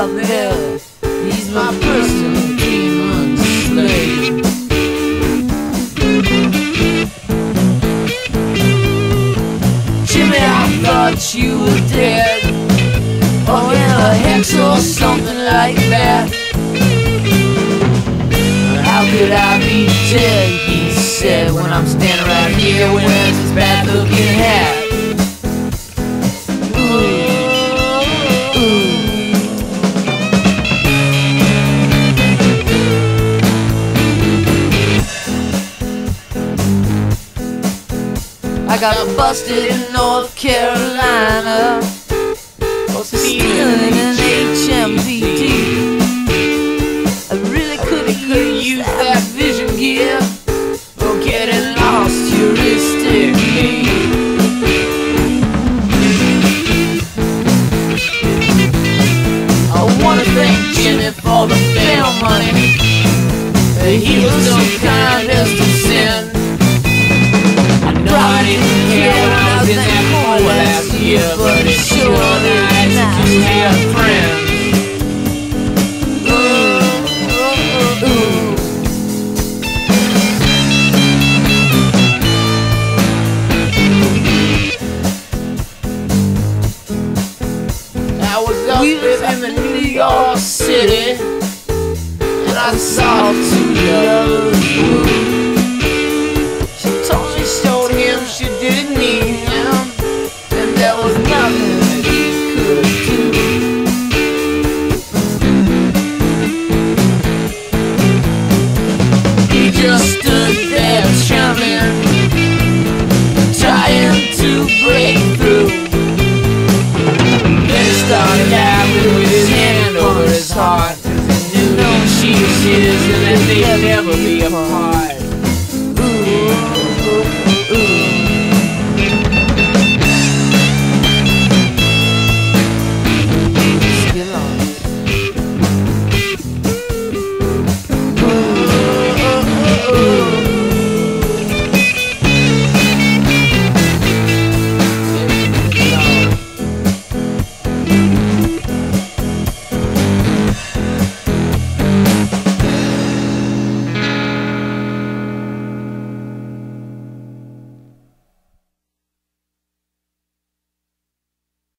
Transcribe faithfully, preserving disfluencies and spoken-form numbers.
out there. He's my personal demon slayer. Jimmy, I thought you were dead, or in a hex or something like that. How could I be dead, he said, when I'm standing right here wearing this bad looking hat. I got busted in North Carolina for stealing an H M V D. I really could've used that vision gear for getting lost heuristically. I wanna thank Jimmy for the bail money. He was so kind as to send. I didn't care when I was in that hole last year, but it's sure nice to have friends. Ooh, ooh. I was up in New York City, and I saw two lovers.